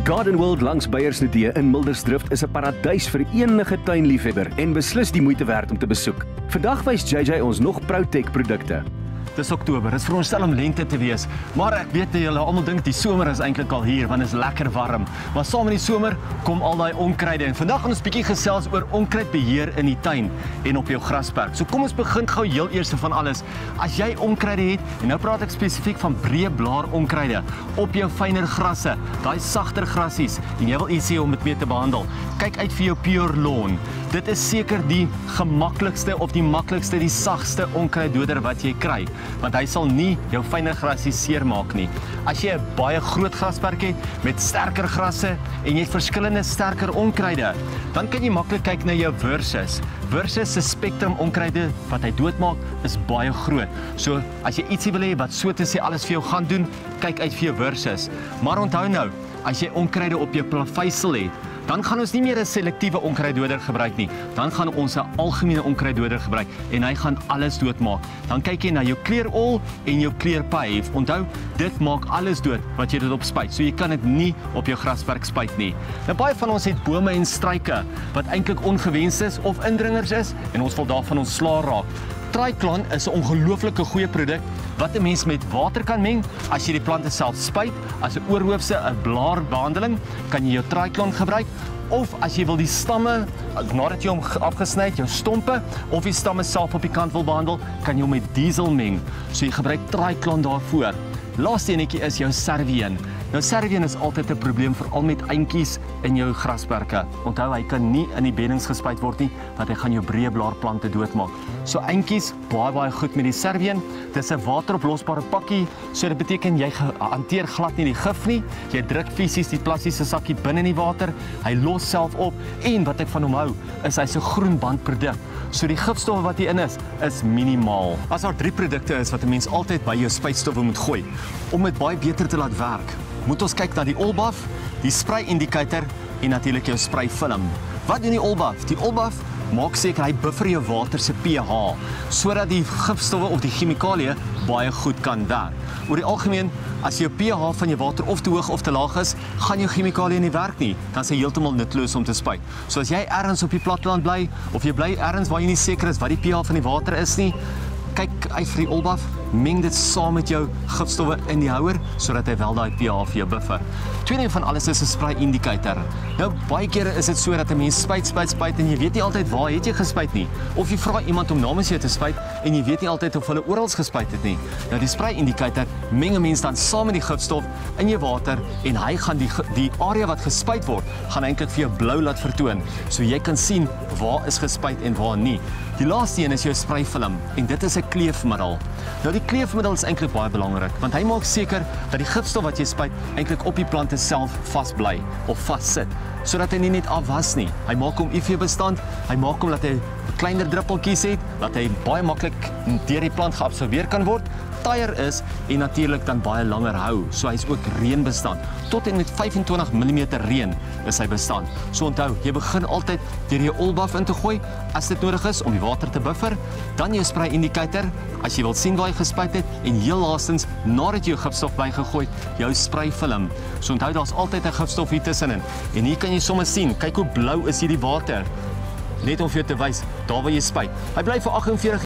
Garden World langs Beiersnodee in Mildersdrift is 'n paradys vir enige tuinliefhebber en beslis die moeite werd om te besoek. Vandag wys JJ ons nog Protec produkte. Dis Oktober, dit is veronderstel om lente te wees, maar ek weet julle almal dink die somer is eintlik al hier, want dit is lekker warm. Maar saam met die somer kom al daai onkruide en vandag gaan ons bietjie gesels oor onkruidbeheer in die tuin en op jou grasperk. So kom ons begin gou heel eers van alles. As jy onkruide het, en nou praat ek spesifiek van breë blaar onkruide op jou fynere grasse, daai sagter grassies en jy wil iets hê om dit mee te behandel, kyk uit vir jou Pure Lawn. Dit is seker die gemaklikste of die maklikste, die sagste onkruiddoder wat jy kry, want hy sal nie jou fynere grassies seermaak nie. As jy 'n baie groot grasperk het met sterker grasse en jy het verskillende sterker onkruide, dan kan jy maklik kyk na jou Versus. Versus se spektrum onkruide wat hy doodmaak is baie groot. So as jy ietsie wil hê wat so te sê alles vir jou gaan doen, kyk uit vir jou Versus. Maar onthou nou, as jy onkruide op jou plaveisel het, dan gaan ons nie meer 'n selektiewe onkruiddoder gebruik nie. Dan gaan ons 'n algemene onkruiddoder gebruik en hy gaan alles doodmaak. Dan kyk jy na jou Clear All en jou Clear Pave. Onthou, dit maak alles dood wat jy dit op spuit. So jy kan dit nie op jou grasperk spuit nie. Nou baie van ons het bome en struike wat eintlik ongewenst is of indringers is en ons wil daarvan ontslaa raak. Triclon is 'n ongelooflike goeie produk wat 'n mens met water kan meng as jy die plante self spuit. As 'n oorhoofse 'n blaarbehandeling kan jy jou Triclon gebruik, of as jy wil die stamme nadat jy hom afgesny het, jou stompe of die stamme self op die kant wil behandel, kan jy hom met diesel meng. So jy gebruik Triclon daarvoor. Laaste enetjie is jou Servien. Nou Servien is altyd 'n probleem veral met eintjies in jou grasperke. Onthou, hy kan nie in die beddings gespuit word nie, want hy gaan jou breë blaarplante doodmaak. So eintjies baie goed met die Servien. Dis 'n wateroplosbare pakkie, so dit beteken jy hanteer glad nie die gif nie. Jy druk fisies die plastiese sakkie binne in die water. Hy los self op en wat ek van hom hou, is hy's 'n groen bandproduk. So die gifstowwe wat hierin is minimaal. As daar 3 produkte is wat 'n mens altyd by jou spuitstowwe moet gooi om dit baie beter te laat werk, moet ons kyk na die Allbuff, die spray indicator en natuurlik jou spray film. Wat doen die Allbuff? Die Allbuff maak seker hy buffer jou water se pH sodat die gifstowwe of die chemikalieë baie goed kan werk. Oor die algemeen, as jou pH van jou water of te hoog of te laag is, gaan jou chemikalieë nie werk nie. Dan is hy heeltemal nutteloos om te spuit. So as jy ergens op die platteland bly of jy bly ergens waar jy nie seker is wat die pH van die water is nie, kyk uit vir die Allbuff, meng dit saam met jou gifstowwe in die houer sodat hy wel daai pH vir jou buffer. Tweede van alles is 'n spray indicator. Nou baie kere is dit so dat 'n mens spuit en jy weet nie altyd waar het jy gespuit nie. Of jy vra iemand om namens jou te spuit en jy weet nie altyd of hulle oral gespuit het nie. Nou die spray indicator meng 'n mens dan saam met die gifstof in jou water en hy gaan die area wat gespuit word, gaan eintlik vir jou blou laat vertoon. So jy kan sien waar is gespuit en waar nie. Die laaste een is jou spray film en dit is 'n kleefmiddel. Nou die kleefmiddel is eintlik baie belangrik want hy maak seker dat die gifstof wat jy spuit eintlik op die plante self vasbly of vassit, sodat hy nie net afwas nie. Hy maak hom UV-bestand, hy maak hom dat hy kleiner druppeltjies het, dat hy baie maklik deur die plant geabsorbeer kan word, taaier is en natuurlik dan baie langer hou. So hy's ook reënbestand. Tot en met 25 mm reën is hy bestand. So onthou, jy begin altyd deur jou Allbuff in te gooi as dit nodig is om die water te buffer, dan jou spray indicator as jy wil sien waar hy gespuit het en heel laastens nadat jy jou gifstof bygegooi het, jou spray film. So onthou, daar's altyd 'n gifstof hier tussenin. En hier kan jy sommer sien, kyk hoe blou is hierdie water. Net om vir jou te wys, daar waar jy spuit. Hy bly vir 48